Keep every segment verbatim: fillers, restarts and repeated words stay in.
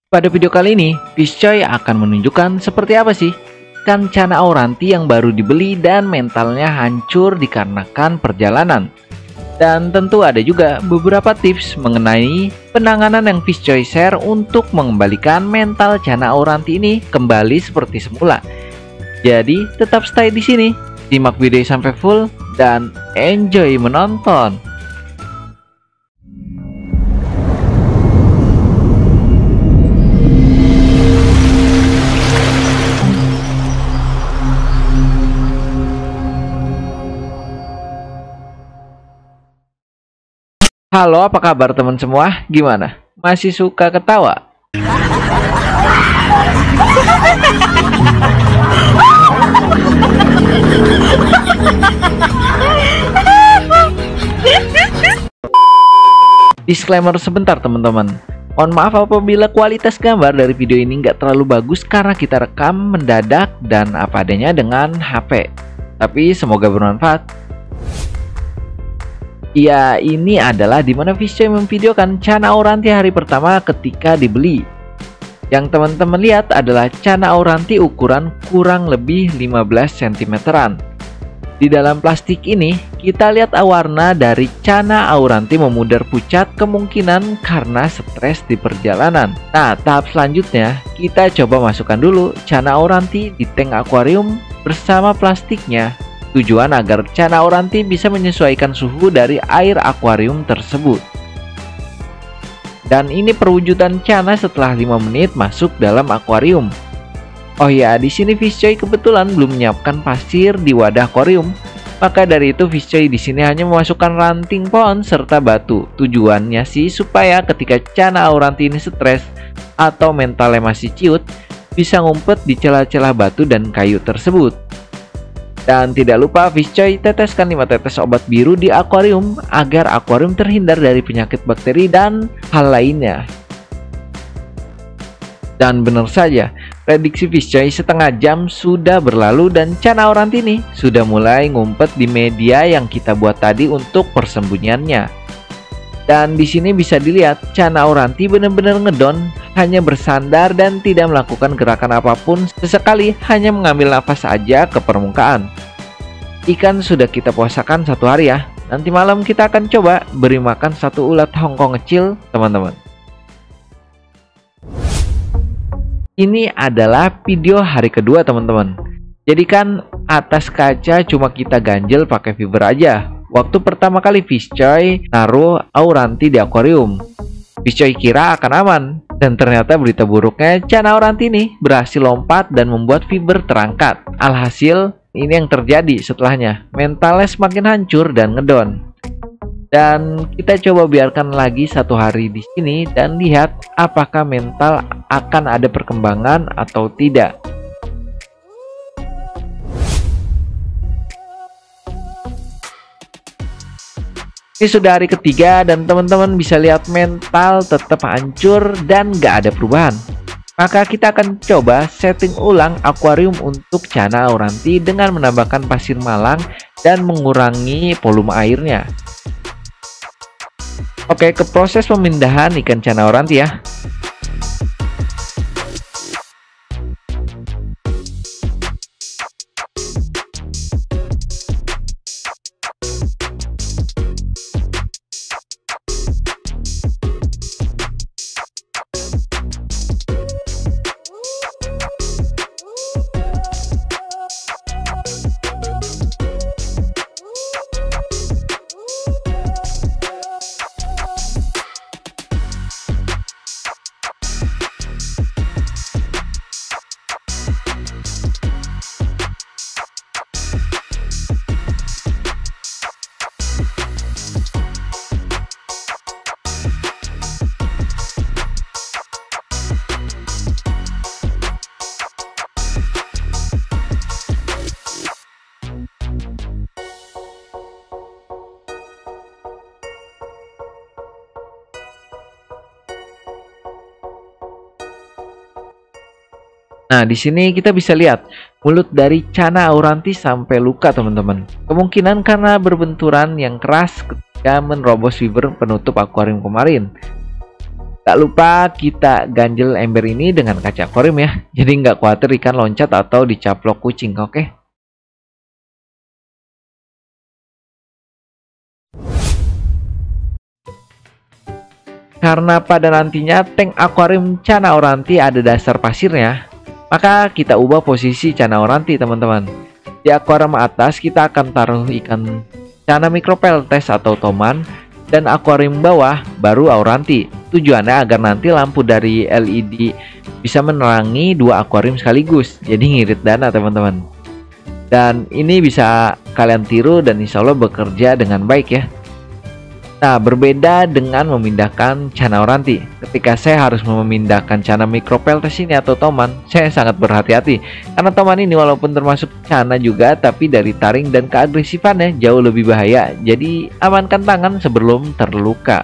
Pada video kali ini, Fishcoy akan menunjukkan seperti apa sih ikan cana auranti yang baru dibeli dan mentalnya hancur dikarenakan perjalanan. Dan tentu ada juga beberapa tips mengenai penanganan yang Fishcoy share untuk mengembalikan mental cana auranti ini kembali seperti semula. Jadi tetap stay di sini, simak video sampai full dan enjoy menonton. Halo, apa kabar teman semua? Gimana? Masih suka ketawa? Disclaimer sebentar teman-teman. Mohon maaf apabila kualitas gambar dari video ini nggak terlalu bagus karena kita rekam mendadak dan apa adanya dengan H P. Tapi semoga bermanfaat. Ya, ini adalah dimana Fishcoy memvideokan cana auranti hari pertama ketika dibeli. Yang teman-teman lihat adalah cana auranti ukuran kurang lebih lima belas sentimeteran. Di dalam plastik ini, kita lihat warna dari cana auranti memudar pucat kemungkinan karena stres di perjalanan. Nah, tahap selanjutnya, kita coba masukkan dulu cana auranti di tank akuarium bersama plastiknya. Tujuan agar cana auranti bisa menyesuaikan suhu dari air akuarium tersebut. Dan ini perwujudan cana setelah lima menit masuk dalam akuarium. Oh ya, di sini Fishcoy kebetulan belum menyiapkan pasir di wadah akuarium. Maka dari itu Fishcoy di sini hanya memasukkan ranting pohon serta batu. Tujuannya sih supaya ketika cana auranti ini stres atau mentalnya masih ciut, bisa ngumpet di celah-celah batu dan kayu tersebut. Dan tidak lupa Fishcoy teteskan lima tetes obat biru di akuarium agar akuarium terhindar dari penyakit bakteri dan hal lainnya. Dan benar saja, prediksi Fishcoy setengah jam sudah berlalu dan cana auranti ini sudah mulai ngumpet di media yang kita buat tadi untuk persembunyiannya. Dan di sini bisa dilihat cana auranti benar-benar ngedon, hanya bersandar dan tidak melakukan gerakan apapun, sesekali hanya mengambil nafas saja ke permukaan. Ikan sudah kita puasakan satu hari ya. Nanti malam kita akan coba beri makan satu ulat hongkong kecil, teman-teman. Ini adalah video hari kedua, teman-teman. Jadi kan atas kaca cuma kita ganjel pakai fiber aja. Waktu pertama kali Fishcoy naruh auranti di akuarium, Fishcoy kira akan aman. Dan ternyata berita buruknya, cana auranti ini berhasil lompat dan membuat fiber terangkat. Alhasil, ini yang terjadi setelahnya. Mentalnya semakin hancur dan ngedon. Dan kita coba biarkan lagi satu hari di sini dan lihat apakah mental akan ada perkembangan atau tidak. Ini sudah hari ketiga dan teman-teman bisa lihat mental tetap hancur dan gak ada perubahan. Maka kita akan coba setting ulang akuarium untuk cana auranti dengan menambahkan pasir malang dan mengurangi volume airnya. Oke, ke proses pemindahan ikan cana auranti ya. Nah, di sini kita bisa lihat mulut dari cana auranti sampai luka, teman-teman. Kemungkinan karena berbenturan yang keras ketika menerobos fiber penutup akuarium kemarin. Tak lupa kita ganjel ember ini dengan kaca akuarium ya. Jadi nggak khawatir ikan loncat atau dicaplok kucing, oke? Karena pada nantinya tank akuarium Cana Oranti ada dasar pasirnya, maka kita ubah posisi Cana Oranti teman-teman. Di akuarium atas kita akan taruh ikan Cana Micropeltes atau toman, dan akuarium bawah baru Auranti. Tujuannya agar nanti lampu dari L E D bisa menerangi dua akuarium sekaligus, jadi ngirit dana teman-teman. Dan ini bisa kalian tiru dan insya Allah bekerja dengan baik ya. Nah, berbeda dengan memindahkan Cana Oranti. Ketika saya harus memindahkan Cana Micropeltes ini atau toman, saya sangat berhati-hati. Karena toman ini walaupun termasuk Cana juga, tapi dari taring dan keagresifannya jauh lebih bahaya. Jadi amankan tangan sebelum terluka.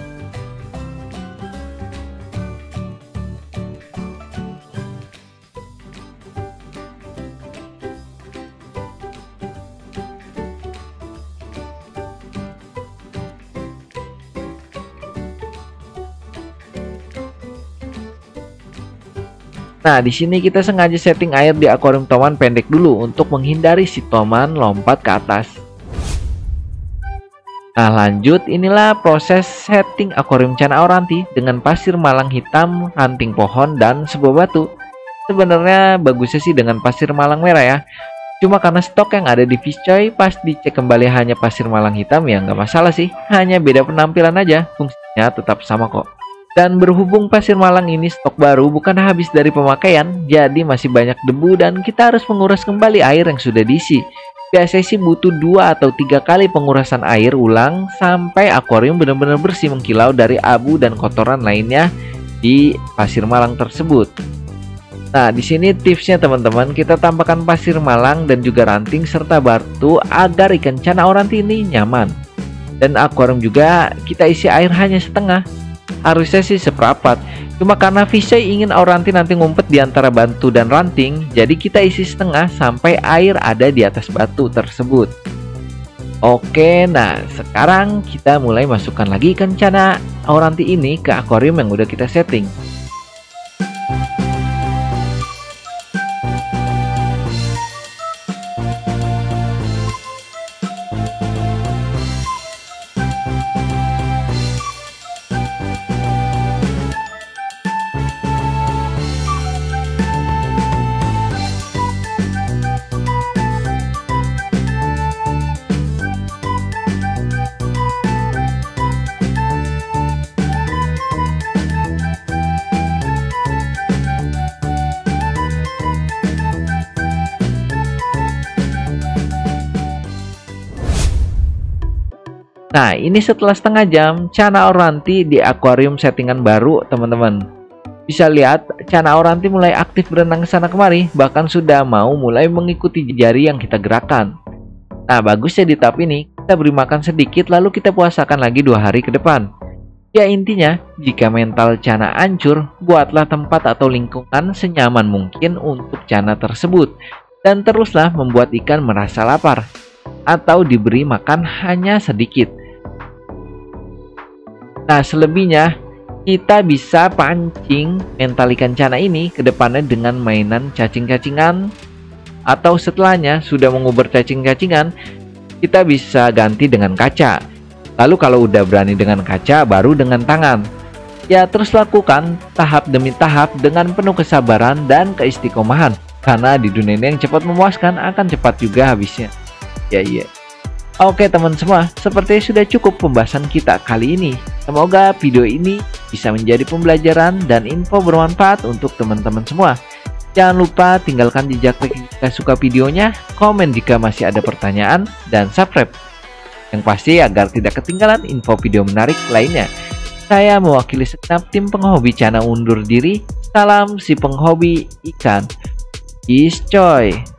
Nah, di sini kita sengaja setting air di akuarium toman pendek dulu untuk menghindari si toman lompat ke atas. Nah, lanjut inilah proses setting akuarium Cana Oranti dengan pasir malang hitam, ranting pohon, dan sebuah batu. Sebenarnya bagusnya sih dengan pasir malang merah ya. Cuma karena stok yang ada di Fishcoy pas dicek kembali hanya pasir malang hitam ya nggak masalah sih. Hanya beda penampilan aja, fungsinya tetap sama kok. Dan berhubung pasir malang ini stok baru bukan habis dari pemakaian, jadi masih banyak debu dan kita harus menguras kembali air yang sudah diisi. Biasanya sih butuh dua atau tiga kali pengurasan air ulang sampai akuarium benar-benar bersih mengkilau dari abu dan kotoran lainnya di pasir malang tersebut. Nah, di sini tipsnya teman-teman, kita tambahkan pasir malang dan juga ranting serta batu agar ikan Cana Oranti ini nyaman. Dan akuarium juga kita isi air hanya setengah. Harusnya sih seperempat, cuma karena Fishcoy ingin Auranti nanti ngumpet di antara batu dan ranting, jadi kita isi setengah sampai air ada di atas batu tersebut. Oke, nah sekarang kita mulai masukkan lagi ikan Cana Auranti ini ke akuarium yang udah kita setting. Nah, ini setelah setengah jam Cana Auranti di akuarium settingan baru teman-teman. Bisa lihat Cana Auranti mulai aktif berenang ke sana kemari, bahkan sudah mau mulai mengikuti jari yang kita gerakkan. Nah, bagusnya di tahap ini kita beri makan sedikit lalu kita puasakan lagi dua hari ke depan. Ya intinya, jika mental Cana hancur, buatlah tempat atau lingkungan senyaman mungkin untuk Cana tersebut dan teruslah membuat ikan merasa lapar atau diberi makan hanya sedikit. Nah, selebihnya kita bisa pancing mental ikan Cana ini ke depannya dengan mainan cacing-cacingan, atau setelahnya sudah mengubur cacing-cacingan, kita bisa ganti dengan kaca. Lalu kalau udah berani dengan kaca, baru dengan tangan. Ya, terus lakukan tahap demi tahap dengan penuh kesabaran dan keistiqomahan, karena di dunia ini yang cepat memuaskan akan cepat juga habisnya. Ya iya. Oke teman semua, sepertinya sudah cukup pembahasan kita kali ini. Semoga video ini bisa menjadi pembelajaran dan info bermanfaat untuk teman-teman semua. Jangan lupa tinggalkan jejak like jika suka videonya, komen jika masih ada pertanyaan, dan subscribe. Yang pasti agar tidak ketinggalan info video menarik lainnya. Saya mewakili segenap tim penghobi Cana undur diri. Salam si penghobi ikan. Fishcoy.